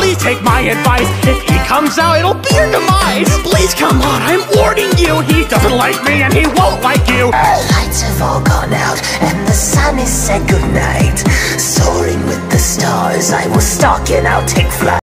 Please take my advice. If he comes out, it'll be your demise. Please come on, I'm warning you. He doesn't like me and he won't like you. The lights have all gone out and the sun has said goodnight. Soaring with the stars, I will stalk and I'll take flight.